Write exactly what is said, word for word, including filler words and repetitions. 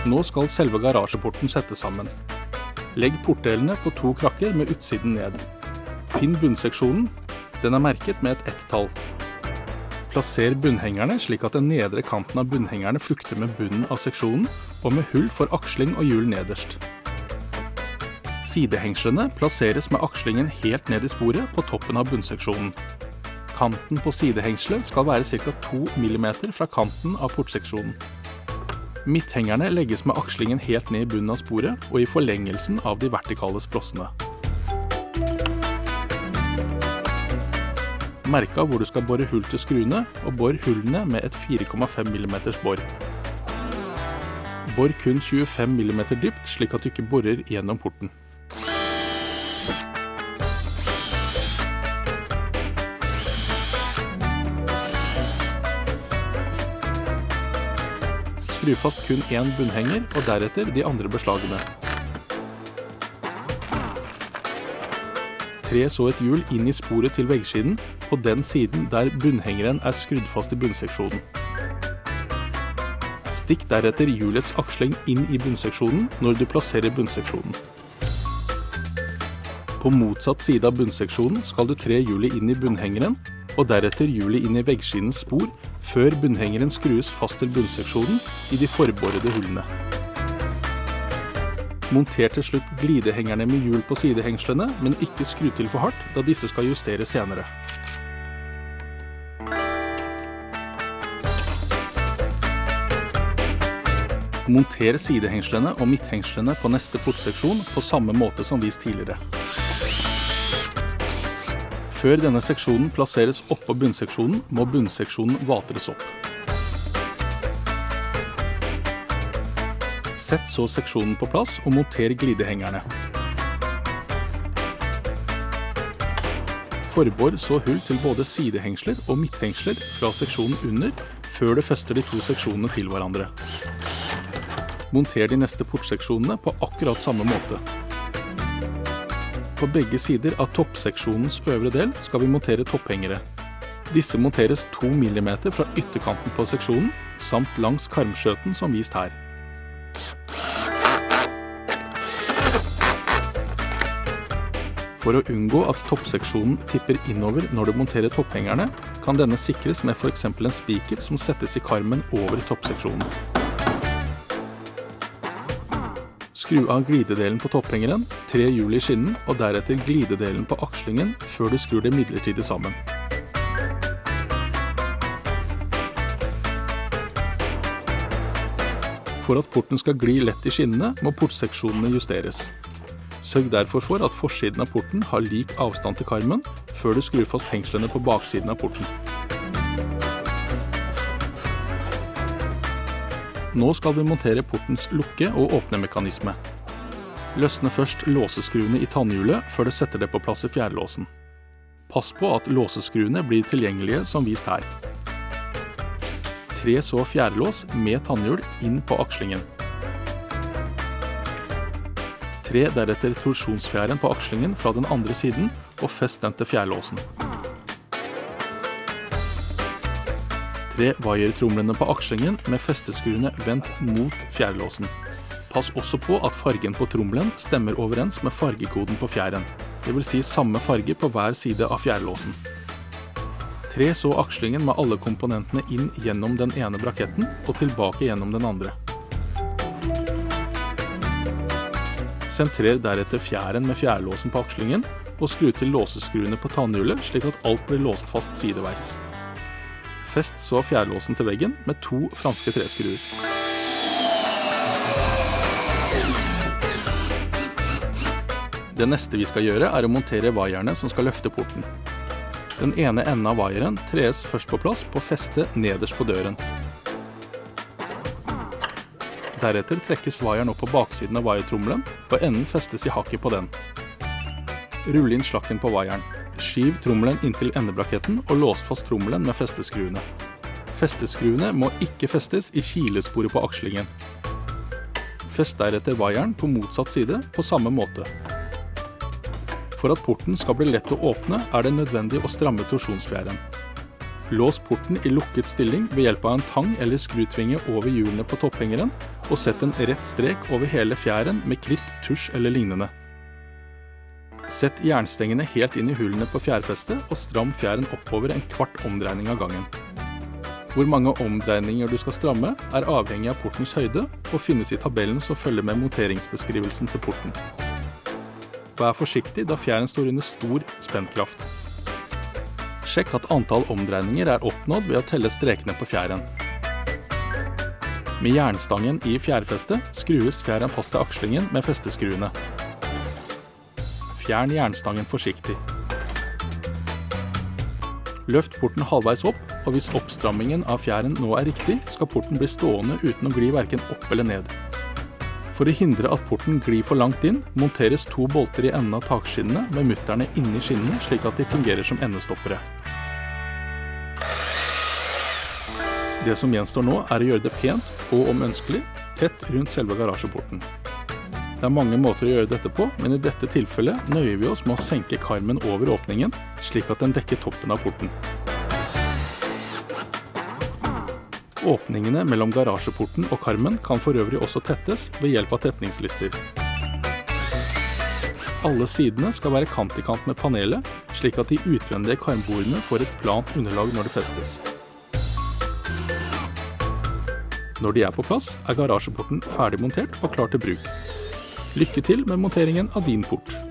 Nå skal selve garasjeporten settes sammen. Legg portdelene på to krakker med utsiden ned. Finn bunnseksjonen. Den er merket med et ett-tall. Plasser bunnhengerne slik at den nedre kanten av bunnhengerne flukter med bunnen av seksjonen, og med hull for aksling og hjul nederst. Sidehengslene plasseres med akslingen helt ned i sporet på toppen av bunnseksjonen. Kanten på sidehengslet skal være ca. to millimeter fra kanten av portseksjonen. Midthengerne legges med akslingen helt ned i bunnen av sporet og i forlengelsen av de vertikale sprossene. Merk av hvor du skal bore hull til skruene, og bor hullene med et fire komma fem millimeter bor. Bor kun tjuefem millimeter dypt, slik at du ikke borer gjennom porten. Skru fast kun én bunnhenger, og deretter de andre beslagene. Tre så et hjul inn i sporet til veggsiden, på den siden der bunnhengeren er skrudd fast i bunnseksjonen. Stikk deretter hjulets aksling inn i bunnseksjonen når du plasserer bunnseksjonen. På motsatt side av bunnseksjonen skal du tre hjulet inn i bunnhengeren, og deretter hjulet inn i veggskidens spor, før bunnhengeren skrues fast til bunnseksjonen i de forborede hullene. Monter til slutt glidehengerne med hjul på sidehengslene, men ikke skru til for hardt, da disse skal justeres senere. Monter sidehengslene og midthengslene på neste portseksjon på samme måte som vist tidligere. Før denne seksjonen plasseres oppå bunnseksjonen, må bunnseksjonen vatres opp. Sett så seksjonen på plass og monter glidehengerne. Forbor så hull til både sidehengsler og midthengsler fra seksjonen under, før du fester de to seksjonene til hverandre. Monter de neste portseksjonene på akkurat samme måte. På begge sider av toppseksjonens øvre del skal vi montere topphengere. Disse monteres to millimeter fra ytterkanten på seksjonen, samt langs karmskjøten som vist her. For å unngå at toppseksjonen tipper innover når du monterer topphengerne, kan denne sikres med for eksempel en spiker som settes i karmen over toppseksjonen. Skru av glidedelen på topphengeren, tre hjul i skinnen, og deretter glidedelen på akslingen før du skrur det midlertidig sammen. For at porten skal gli lett i skinnene, må portseksjonene justeres. Sørg derfor for at forsiden av porten har lik avstand til karmen, før du skrur fast hengslene på baksiden av porten. Nå skal vi montere portens lukke- og åpnemekanisme. Løsne først låseskruene i tannhjulet før du setter det på plass i fjærlåsen. Pass på at låseskruene blir tilgjengelige som vist her. Tre så fjærlås med tannhjul inn på akslingen. Tre deretter torsjonsfjæren på akslingen fra den andre siden, og fest den til fjærlåsen. Tre vaiertromlene på akslingen med festeskruene vendt mot fjærlåsen. Pass også på at fargen på trommelen stemmer overens med fargekoden på fjæren, det vil si samme farge på hver side av fjærlåsen. Tre så akslingen med alle komponentene inn gjennom den ene braketten og tilbake gjennom den andre. Sentrer deretter fjæren med fjærlåsen på akslingen og skru til låseskruene på tannhjulet slik at alt blir låst fast sideveis. Fest så fjærlåsen til veggen med to franske treskruer. Det neste vi skal gjøre er å montere vaierne som skal løfte porten. Den ene enden av vaieren tres først på plass på festet nederst på døren. Deretter trekkes vaieren opp på baksiden av vaiertrommelen, og enden festes i hakket på den. Rull inn slakken på vaieren. Skiv trommelen inntil endebraketten og lås fast trommelen med festeskruene. Festeskruene må ikke festes i kilesporet på akslingen. Fest deretter vaieren på motsatt side på samme måte. For at porten skal bli lett å åpne, er det nødvendig å stramme torsjonsfjæren. Lås porten i lukket stilling ved hjelp av en tang eller skrutvinge over hjulene på topphengeren, og sett en rett strek over hele fjæren med kritt, tusj eller lignende. Sett jernstengene helt inn i hullene på fjærfestet og stram fjæren oppover en kvart omdreining av gangen. Hvor mange omdreininger du skal stramme er avhengig av portens høyde og finnes i tabellen som følger med monteringsbeskrivelsen til porten. Vær forsiktig da fjæren står under stor spennkraft. Sjekk at antall omdreininger er oppnådd ved å telle strekene på fjæren. Med jernstangen i fjærfestet skrues fjæren fast til akslingen med festeskruene. Fjern jernstangen forsiktig. Løft porten halvveis opp, og hvis oppstrammingen av fjæren nå er riktig, skal porten bli stående uten å gli hverken opp eller ned. For å hindre at porten glir for langt inn, monteres to bolter i enden av takskinnene med mutterne inni skinnene, slik at de fungerer som endestoppere. Det som gjenstår nå er å gjøre det pent og om ønskelig, tett rundt selve garasjeporten. Det er mange måter å gjøre dette på, men i dette tilfellet nøyer vi oss med å senke karmen over åpningen, slik at den dekker toppen av porten. Åpningene mellom garasjeporten og karmen kan for øvrig også tettes ved hjelp av tetningslister. Alle sidene skal være kant i kant med panelet, slik at de utvendige karmbordene får et plant underlag når det festes. Når de er på plass, er garasjeporten ferdig montert og klar til bruk. Lykke til med monteringen av din port.